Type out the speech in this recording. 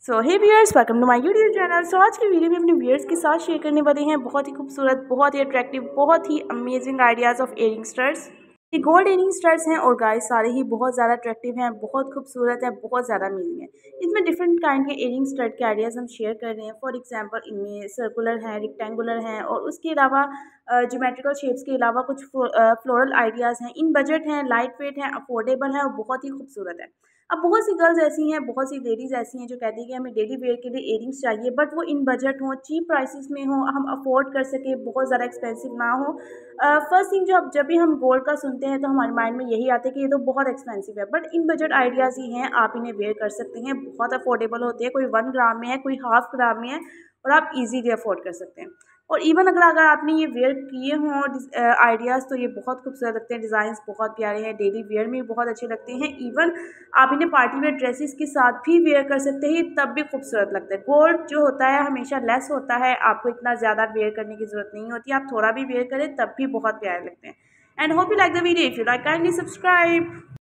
So hey viewers, welcome to my YouTube channel. So आज की video में अपने व्यूअर्स के साथ शेयर करने वाले हैं बहुत ही खूबसूरत, बहुत ही अट्रैक्टिव, बहुत ही amazing ideas of earring studs. ये गोल्ड इयरिंग स्टड्स हैं और गाइस सारे ही बहुत ज़्यादा अट्रैक्टिव हैं, बहुत खूबसूरत हैं, बहुत ज़्यादा अमेजिंग हैं। इसमें डिफरेंट काइंड के इयरिंग स्टड के आइडियाज़ हम शेयर कर रहे हैं। फॉर एग्जांपल इनमें सर्कुलर हैं, रेक्टेंगुलर हैं और उसके अलावा ज्योमेट्रिकल शेप्स के अलावा कुछ फ्लोरल आइडियाज़ हैं। इन बजट हैं, लाइट वेट हैं, अफोर्डेबल हैं और बहुत ही खूबसूरत है। अब बहुत सी गर्ल्स ऐसी हैं, बहुत सी लेडीज़ ऐसी हैं जो कहती हैं कि हमें डेली वेयर के लिए इयरिंग्स चाहिए, बट वो इन बजट हों, चीप प्राइसेस में हों, हम अफोर्ड कर सकें, बहुत ज़्यादा एक्सपेंसिव ना हो। फर्स्ट थिंग जब भी हम गोल्ड का सुनते हैं तो हमारे माइंड में यही आता है कि ये तो बहुत एक्सपेंसिव है, बट इन बजट आइडियाज़ ही हैं, आप इन्हें वेयर कर सकते हैं, बहुत अफोर्डेबल होते हैं। कोई 1 ग्राम में है, कोई हाफ ग्राम में है और आप ईजीली अफोर्ड कर सकते हैं। और इवन अगर आपने ये वेयर किए हों आइडियाज़, तो ये बहुत खूबसूरत लगते हैं। डिज़ाइंस बहुत प्यारे हैं, डेली वेयर में भी बहुत अच्छे लगते हैं। इवन आप इन्हें पार्टी वेयर ड्रेसेस के साथ भी वेयर कर सकते हैं, तब भी खूबसूरत लगता है। गोल्ड जो होता है हमेशा लेस होता है, आपको इतना ज़्यादा वेयर करने की ज़रूरत नहीं होती। आप थोड़ा भी वेयर करें तब भी बहुत प्यारे लगते हैं। And hope you like the video. If you like, kindly subscribe.